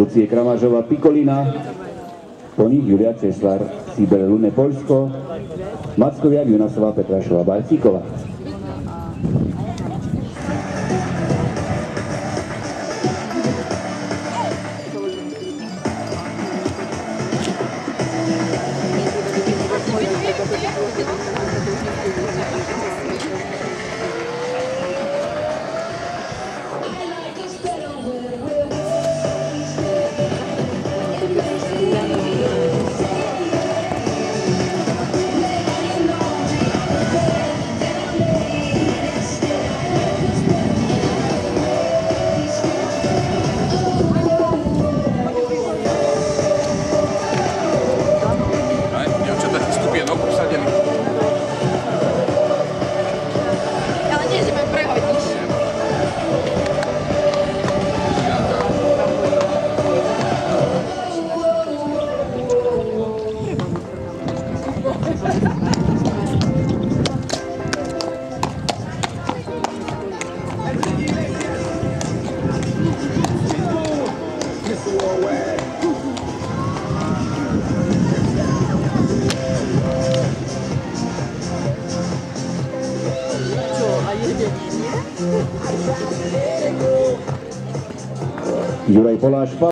Lucie Kramážová Pikolina, po nich Julia Česlar, Sibel Lune Poľsko, Mackoviak Junasová Petrašová Barcíková. Juraj Poláš